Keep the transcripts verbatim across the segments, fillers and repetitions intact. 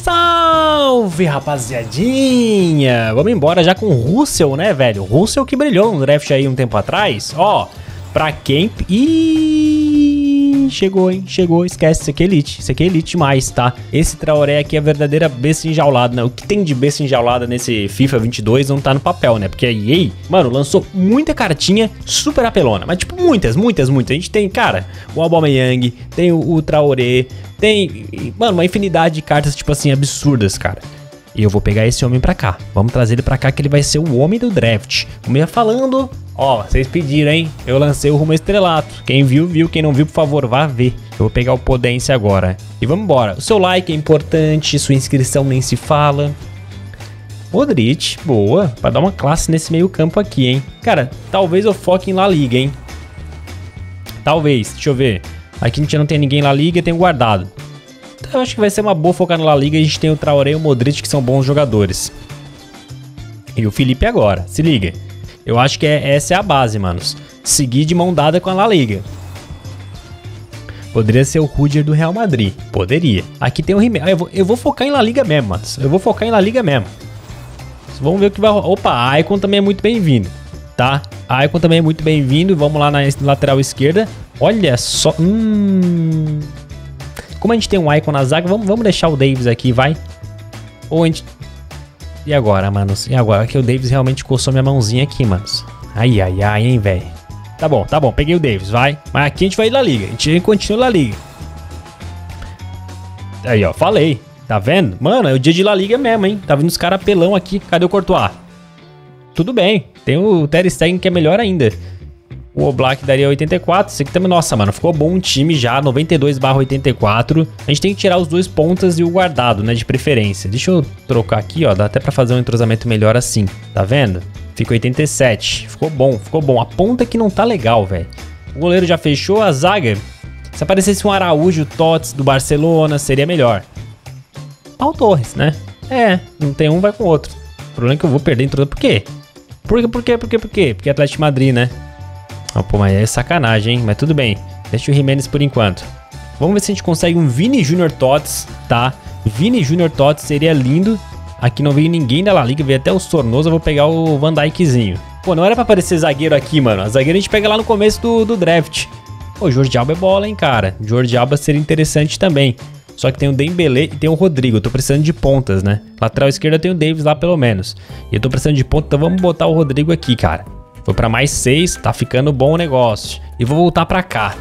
Salve, rapaziadinha! Vamos embora já com o Russell, né, velho? O Russell que brilhou no draft aí um tempo atrás. Ó, pra quem... Ih, chegou, hein? Chegou, esquece, isso aqui é elite. Isso aqui é elite demais, tá? Esse Traoré aqui é a verdadeira besta enjaulada, né? O que tem de besta enjaulada nesse FIFA vinte e dois não tá no papel, né? Porque a E A, mano, lançou muita cartinha super apelona. Mas, tipo, muitas, muitas, muitas. A gente tem, cara, o Aubameyang, tem o, o Traoré, tem, mano, uma infinidade de cartas, tipo assim, absurdas, cara. E eu vou pegar esse homem pra cá. Vamos trazer ele pra cá que ele vai ser o homem do draft. Como eu ia falando, ó, vocês pediram, hein? Eu lancei o Rumo Estrelato. Quem viu, viu. Quem não viu, por favor, vá ver. Eu vou pegar o Podência agora. E vamos embora. O seu like é importante, sua inscrição nem se fala. Modric, boa. Pra dar uma classe nesse meio campo aqui, hein? Cara, talvez eu foque em La Liga, hein? Talvez, deixa eu ver. Aqui a gente não tem ninguém em La Liga, tem o guardado. Eu acho que vai ser uma boa focar na La Liga. A gente tem o Traoré e o Modric, que são bons jogadores. E o Felipe agora, se liga. Eu acho que é, essa é a base, manos. Seguir de mão dada com a La Liga. Poderia ser o Rudiger do Real Madrid. Poderia. Aqui tem o Jiménez. Ah, eu, vou, eu vou focar em La Liga mesmo, manos. Eu vou focar em La Liga mesmo. Vamos ver o que vai rolar. Opa, a Icon também é muito bem-vindo, tá? A Icon também é muito bem-vindo. Vamos lá na lateral esquerda. Olha só. Hum... Como a gente tem um Icon na zaga, vamos, vamos deixar o Davis aqui, vai. Ou a gente... E agora, manos? E agora? Que o Davis realmente coçou minha mãozinha aqui, manos. Ai, ai, ai, hein, velho. Tá bom, tá bom. Peguei o Davis, vai. Mas aqui a gente vai ir na Liga. A gente continua na Liga. Aí, ó. Falei. Tá vendo? Mano, é o dia de La Liga mesmo, hein? Tá vindo os caras pelão aqui. Cadê o Courtois? Tudo bem. Tem o Ter Stegen que é melhor ainda. O Oblak daria oitenta e quatro, esse aqui também, nossa, mano, ficou bom um time já, noventa e dois barra oitenta e quatro. A gente tem que tirar os dois pontas e o guardado, né, de preferência. Deixa eu trocar aqui, ó, dá até pra fazer um entrosamento melhor assim, tá vendo? Fica oitenta e sete, ficou bom, ficou bom. A ponta que não tá legal, velho. O goleiro já fechou, a zaga, se aparecesse um Araújo, Tots do Barcelona, seria melhor. Pau Torres, né? É, não tem um, vai com o outro. O problema é que eu vou perder entrosamento, por quê? Por quê, por quê, por quê, por quê? Porque é Atlético de Madrid, né? Oh, pô, mas é sacanagem, hein? Mas tudo bem. Deixa o Jiménez por enquanto. Vamos ver se a gente consegue um Vini Júnior Tots, tá? Vini Júnior Tots seria lindo. Aqui não veio ninguém da La Liga, veio até o Sornosa. Eu vou pegar o Van Dijkzinho. Pô, não era pra aparecer zagueiro aqui, mano. A zagueira a gente pega lá no começo do, do draft. Pô, Jordi Alba é bola, hein, cara. Jordi Alba seria interessante também. Só que tem o Dembélé e tem o Rodrigo. Eu tô precisando de pontas, né? Lateral esquerda tem o Davis lá, pelo menos. E eu tô precisando de ponta, então vamos botar o Rodrigo aqui, cara. Foi pra mais seis, tá ficando bom o negócio. E vou voltar pra cá.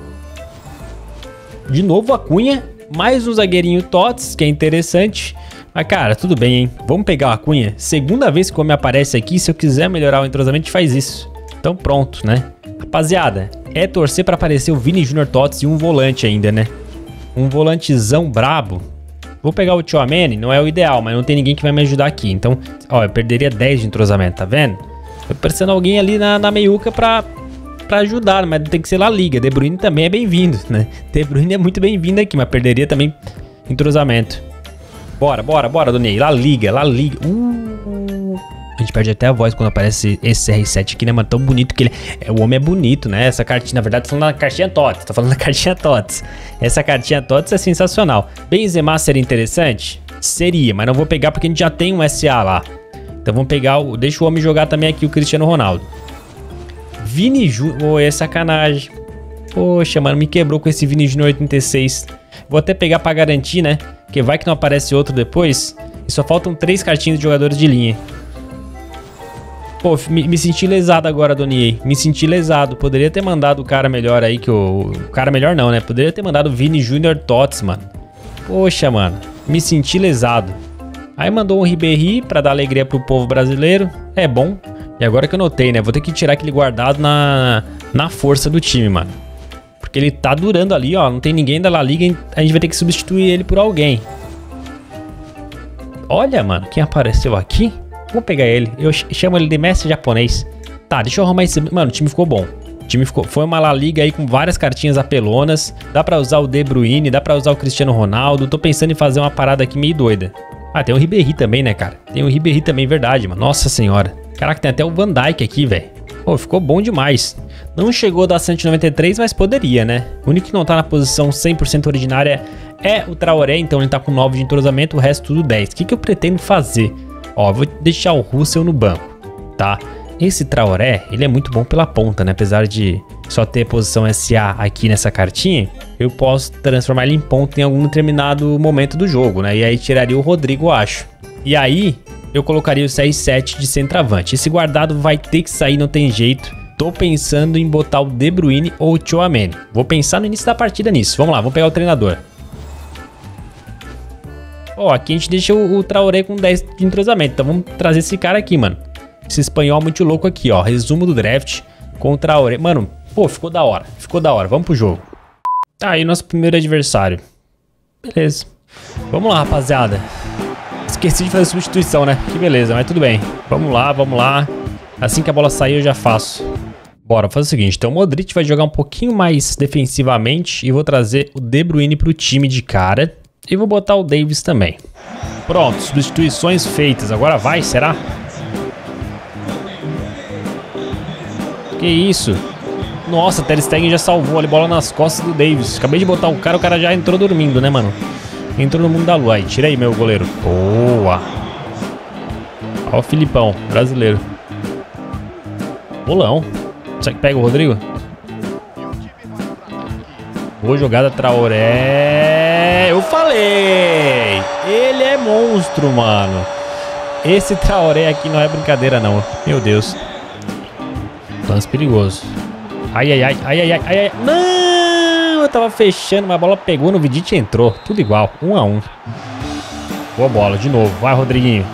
De novo a Cunha, mais um zagueirinho Tots, que é interessante. Mas cara, tudo bem, hein? Vamos pegar a Cunha. Segunda vez que o homem aparece aqui, se eu quiser melhorar o entrosamento, a gente faz isso. Então pronto, né? Rapaziada, é torcer pra aparecer o Vini Júnior Tots e um volante ainda, né? Um volantezão brabo. Vou pegar o Tchouaméni, não é o ideal, mas não tem ninguém que vai me ajudar aqui. Então, ó, eu perderia dez de entrosamento, tá vendo? Tô parecendo alguém ali na, na meiuca pra, pra ajudar, mas tem que ser La Liga. De Bruyne também é bem-vindo, né? De Bruyne é muito bem-vindo aqui, mas perderia também entrosamento. Bora, bora, bora, Donei. La Liga, La Liga. Uh, a gente perde até a voz quando aparece esse R sete aqui, né, mano? Tão bonito que ele é. O homem é bonito, né? Essa cartinha, na verdade, tô falando da cartinha Tots. Tô falando da cartinha Tots. Essa cartinha Tots é sensacional. Benzema seria interessante? Seria, mas não vou pegar porque a gente já tem um S A lá. Então vamos pegar o... Deixa o homem jogar também aqui o Cristiano Ronaldo. Vini Júnior... Oh, é sacanagem. Poxa, mano, me quebrou com esse Vini Júnior oitenta e seis. Vou até pegar pra garantir, né? Porque vai que não aparece outro depois. E só faltam três cartinhas de jogadores de linha. Pô, me, me senti lesado agora, Donier. Me senti lesado. Poderia ter mandado o cara melhor aí que o... O cara melhor não, né? Poderia ter mandado o Vini Júnior Tots, mano. Poxa, mano. Me senti lesado. Aí mandou um Ribéry pra dar alegria pro povo brasileiro. É bom. E agora que eu notei, né? Vou ter que tirar aquele guardado na, na força do time, mano. Porque ele tá durando ali, ó. Não tem ninguém da La Liga. A gente vai ter que substituir ele por alguém. Olha, mano. Quem apareceu aqui? Vou pegar ele. Eu chamo ele de mestre japonês. Tá, deixa eu arrumar esse... Mano, o time ficou bom. O time ficou... Foi uma La Liga aí com várias cartinhas apelonas. Dá pra usar o De Bruyne. Dá pra usar o Cristiano Ronaldo. Tô pensando em fazer uma parada aqui meio doida. Ah, tem o Ribéry também, né, cara? Tem o Ribéry também, verdade, mano. Nossa senhora. Caraca, tem até o Van Dijk aqui, velho. Pô, ficou bom demais. Não chegou a dar cento e noventa e três, mas poderia, né? O único que não tá na posição cem por cento ordinária é o Traoré, então ele tá com nove de entrosamento, o resto tudo dez. O que que eu pretendo fazer? Ó, eu vou deixar o Russell no banco, tá? Esse Traoré, ele é muito bom pela ponta, né? Apesar de só ter posição S A aqui nessa cartinha, eu posso transformar ele em ponta em algum determinado momento do jogo, né? E aí tiraria o Rodrigo, eu acho. E aí, eu colocaria o C R sete de centroavante. Esse guardado vai ter que sair, não tem jeito. Tô pensando em botar o De Bruyne ou o Tchouaméni. Vou pensar no início da partida nisso. Vamos lá, vamos pegar o treinador. Ó, aqui a gente deixa o, o Traoré com dez de entrosamento. Então vamos trazer esse cara aqui, mano. Esse espanhol muito louco aqui, ó. Resumo do draft com o Traoré. Mano, pô, ficou da hora. Ficou da hora. Vamos pro jogo. Tá aí nosso primeiro adversário. Beleza. Vamos lá, rapaziada. Esqueci de fazer substituição, né? Que beleza, mas tudo bem. Vamos lá, vamos lá. Assim que a bola sair, eu já faço. Bora, fazer o seguinte. Então o Modric vai jogar um pouquinho mais defensivamente. E vou trazer o De Bruyne pro time de cara. E vou botar o Davies também. Pronto, substituições feitas. Agora vai, será? Que isso? Nossa, Ter Stegen já salvou ali, bola nas costas do Davies. Acabei de botar o cara, o cara já entrou dormindo, né, mano? Entrou no mundo da lua. Aí, tira aí, meu goleiro. Boa. Ó o Filipão, brasileiro. Bolão. Será que pega o Rodrigo? Boa jogada, Traoré. Eu falei! Ele é monstro, mano. Esse Traoré aqui não é brincadeira, não. Meu Deus. Lance perigoso. Ai, ai, ai, ai, ai, ai, ai. Não! Eu tava fechando, mas a bola pegou no Vidic e entrou. Tudo igual, um a um. Boa bola, de novo. Vai, Rodriguinho.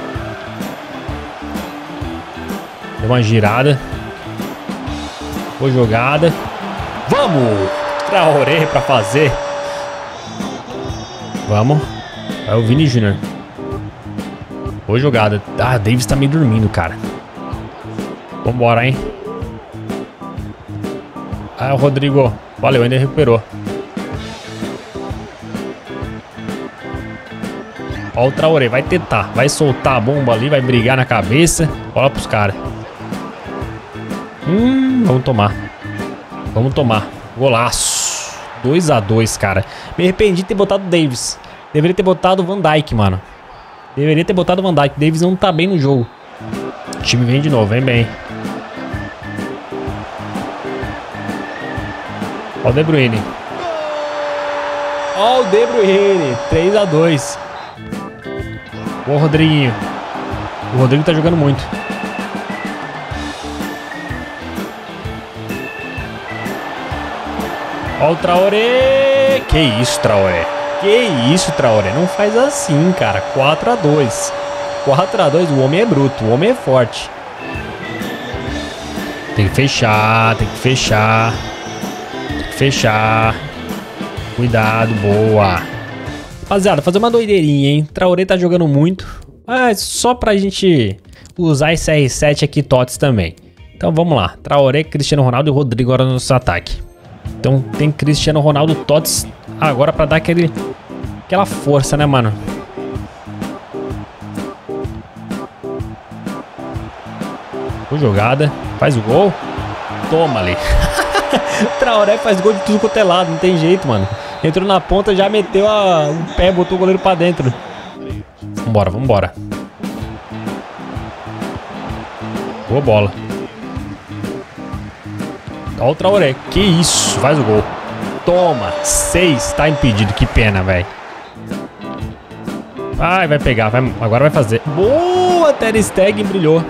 Deu uma girada. Boa jogada. Vamos! Traoré pra fazer. Vamos. É o Vini Júnior. Boa jogada. Ah, Davies tá meio dormindo, cara. Vambora, hein? Ah, o Rodrigo. Valeu, ainda recuperou. Ó o Traoré, vai tentar. Vai soltar a bomba ali, vai brigar na cabeça. Bola pros caras. Hum, vamos tomar. Vamos tomar. Golaço. dois a dois, cara. Me arrependi de ter botado o Davies. Deveria ter botado o Van Dijk, mano. Deveria ter botado o Van Dijk. O Davies não tá bem no jogo. O time vem de novo, vem bem. Ó o De Bruyne. Ó o De Bruyne. três a dois. Boa, Rodriguinho. O Rodrigo tá jogando muito. Ó o Traoré. Que isso, Traoré. Que isso, Traoré. Não faz assim, cara. quatro a dois. quatro a dois. O homem é bruto. O homem é forte. Tem que fechar. Tem que fechar. Tem que fechar. Cuidado. Boa. Rapaziada, fazer uma doideirinha, hein? Traoré tá jogando muito. Mas só pra gente usar esse R sete aqui, Tots também. Então vamos lá. Traoré, Cristiano Ronaldo e Rodrigo agora no nosso ataque. Então tem Cristiano Ronaldo, Tots agora pra dar aquele, aquela força, né, mano? Boa jogada. Faz o gol. Toma ali. Traoré faz gol de tudo quanto é lado, não tem jeito, mano. Entrou na ponta, já meteu a, o pé, botou o goleiro pra dentro. Vambora, vambora. Boa bola. Olha o Traoré. Que isso, faz o gol. Toma, seis, tá impedido, que pena, velho. Ai, vai pegar, vai, agora vai fazer. Boa, Ter Stegen brilhou.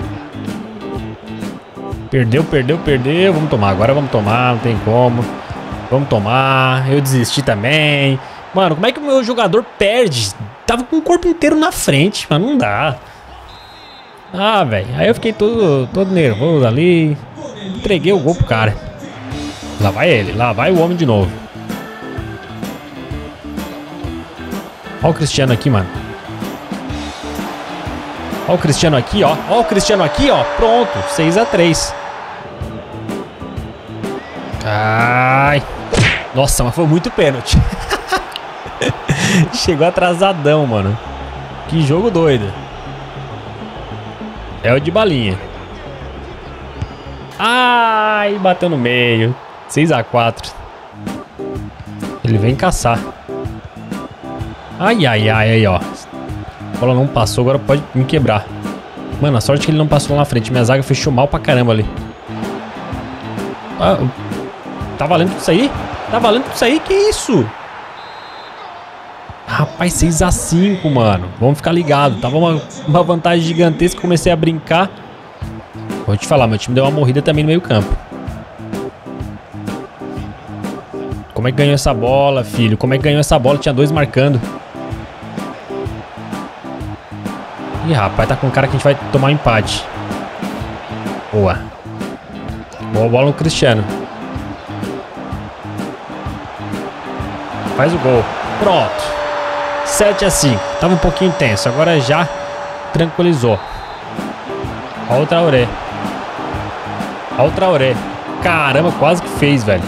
Perdeu, perdeu, perdeu. Vamos tomar, agora vamos tomar, não tem como. Vamos tomar, eu desisti também. Mano, como é que o meu jogador perde? Tava com o corpo inteiro na frente, mano, não dá. Ah, velho, aí eu fiquei todo, todo nervoso ali. Entreguei o gol pro cara. Lá vai ele, lá vai o homem de novo. Olha o Cristiano aqui, mano. Olha o Cristiano aqui, ó. Olha o Cristiano aqui, ó. Pronto, seis a três. Ai. Nossa, mas foi muito pênalti. Chegou atrasadão, mano. Que jogo doido. É o de balinha. Ai, bateu no meio. seis a quatro. Ele vem caçar. Ai, ai, ai, aí, ó. A bola não passou, agora pode me quebrar. Mano, a sorte é que ele não passou lá na frente. Minha zaga fechou mal pra caramba ali. Ah, tá valendo tudo isso aí? Tá valendo tudo isso aí? Que isso? Rapaz, seis a cinco, mano. Vamos ficar ligado. Tava uma, uma vantagem gigantesca. Comecei a brincar. Vou te falar, meu time deu uma morrida também no meio campo. Como é que ganhou essa bola, filho? Como é que ganhou essa bola? Tinha dois marcando. Ih, rapaz, tá com um cara que a gente vai tomar um empate. Boa. Boa bola no Cristiano. Faz o gol. Pronto. sete a cinco. Tava um pouquinho tenso. Agora já tranquilizou. Olha o Traoré. Olha o Traoré. Caramba, quase que fez, velho.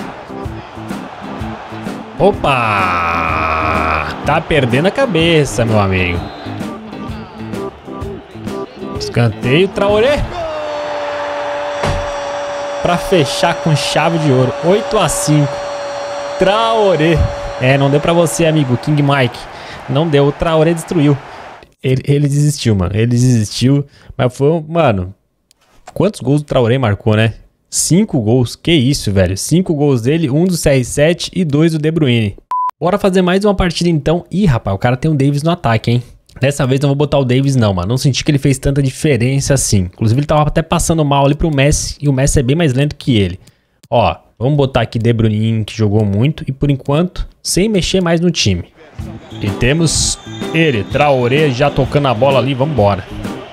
Opa! Tá perdendo a cabeça, meu amigo. Escanteio, Traoré. Pra fechar com chave de ouro. oito a cinco. Traoré. É, não deu pra você, amigo. King Mike. Não deu. O Traoré destruiu. Ele, ele desistiu, mano. Ele desistiu. Mas foi, mano... Quantos gols o Traoré marcou, né? Cinco gols. Que isso, velho. Cinco gols dele. Um do C R sete e dois do De Bruyne. Bora fazer mais uma partida, então. Ih, rapaz. O cara tem o Davies no ataque, hein? Dessa vez não vou botar o Davies, não, mano. Não senti que ele fez tanta diferença assim. Inclusive, ele tava até passando mal ali pro Messi. E o Messi é bem mais lento que ele. Ó, vamos botar aqui De Bruyne, que jogou muito. E por enquanto, sem mexer mais no time. E temos ele, Traoré, já tocando a bola ali. Vambora.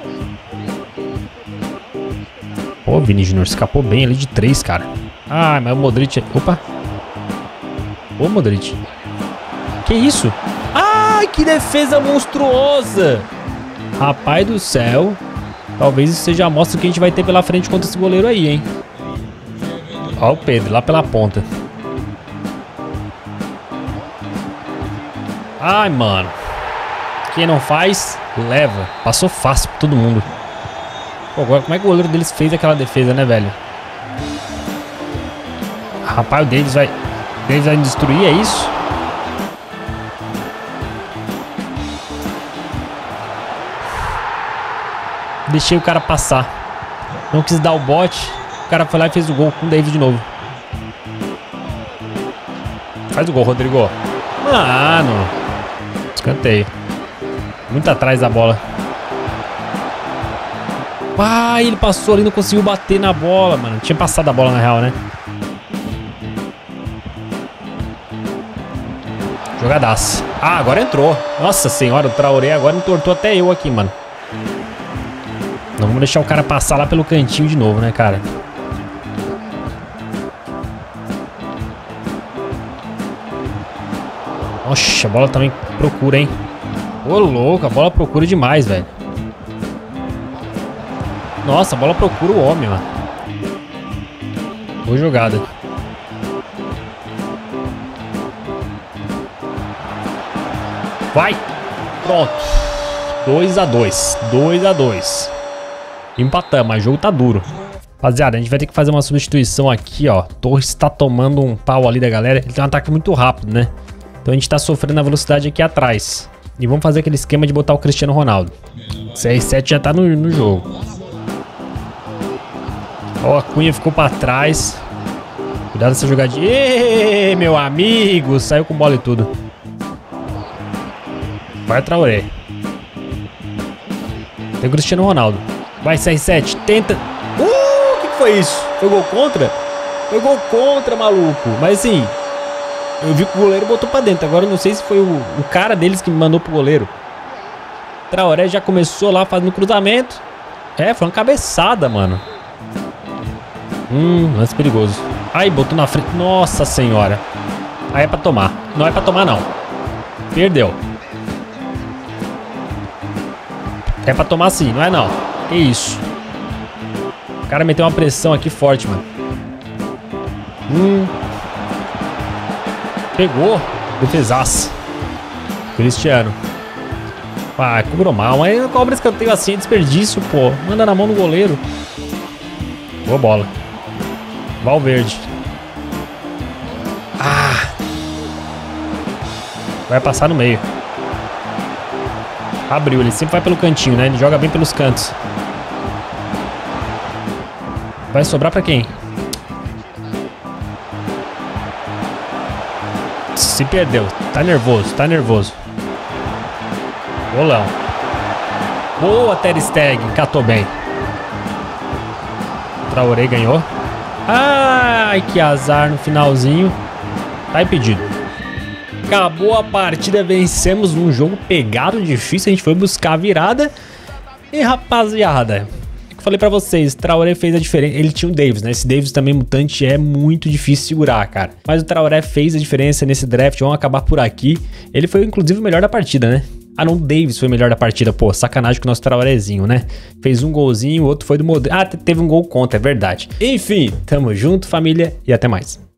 Pô, Vini Júnior escapou bem ali de três, cara. Ah, mas o Modric... Opa. Ô, Modric. Que isso? Ai, que defesa monstruosa. Rapaz do céu. Talvez isso seja a amostra que a gente vai ter pela frente contra esse goleiro aí, hein. Ó o Pedro, lá pela ponta. Ai, mano. Quem não faz, leva. Passou fácil pra todo mundo. Pô, agora como é que o goleiro deles fez aquela defesa, né, velho? Rapaz, o Davies vai... O Davies vai destruir, é isso? Deixei o cara passar. Não quis dar o bote. O cara foi lá e fez o gol com o Davies de novo. Faz o gol, Rodrigo. Mano. Escanteio. Muito atrás da bola. Ah, ele passou ali, não conseguiu bater na bola, mano. Tinha passado a bola na real, né? Jogadaça. Ah, agora entrou. Nossa senhora, o Traoré agora entortou até eu aqui, mano. Não vamos deixar o cara passar lá pelo cantinho de novo, né, cara? Oxe, a bola também procura, hein? Ô, louco, a bola procura demais, velho. Nossa, a bola procura o homem, mano. Boa jogada. Vai. Pronto. dois a dois. dois a dois. Empatamos, mas o jogo tá duro. Rapaziada, a gente vai ter que fazer uma substituição aqui, ó. Torres tá tomando um pau ali da galera. Ele tem um ataque muito rápido, né? Então a gente tá sofrendo a velocidade aqui atrás. E vamos fazer aquele esquema de botar o Cristiano Ronaldo. C R sete já tá no, no jogo. Ó, a Cunha ficou pra trás. Cuidado nessa jogadinha. Ê, meu amigo. Saiu com bola e tudo. Vai, Traoré. Tem o Cristiano Ronaldo. Vai, C R sete. Tenta. Uh, o que, que foi isso? Foi gol contra? Foi gol contra, maluco. Mas assim, eu vi que o goleiro botou pra dentro. Agora eu não sei se foi o, o cara deles que me mandou pro goleiro. Traoré já começou lá fazendo cruzamento. É, foi uma cabeçada, mano. Hum, lance perigoso. Ai, botou na frente. Nossa senhora. Aí é pra tomar. Não é pra tomar, não. Perdeu. É pra tomar sim, não é não. Que isso. O cara meteu uma pressão aqui forte, mano. Hum. Pegou. Defesaça. Cristiano. Ah, cobrou mal. Mas não cobra escanteio assim, é desperdício, pô. Manda na mão do goleiro. Boa bola. Valverde. Ah. Vai passar no meio. Abriu, ele sempre vai pelo cantinho, né? Ele joga bem pelos cantos. Vai sobrar pra quem? Se perdeu. Tá nervoso, tá nervoso. Golão. Boa, Ter Stegen. Catou bem. Traoré ganhou. Ai, que azar no finalzinho. Tá impedido. Acabou a partida, vencemos um jogo pegado, difícil. A gente foi buscar a virada. E rapaziada, eu falei pra vocês, Traoré fez a diferença. Ele tinha o Davis, né? Esse Davis também mutante é muito difícil segurar, cara. Mas o Traoré fez a diferença nesse draft. Vamos acabar por aqui. Ele foi inclusive o melhor da partida, né? Ah, não, o Davis foi o melhor da partida. Pô, sacanagem com o nosso Traorézinho, né? Fez um golzinho, o outro foi do modelo. Ah, teve um gol contra, é verdade. Enfim, tamo junto, família, e até mais.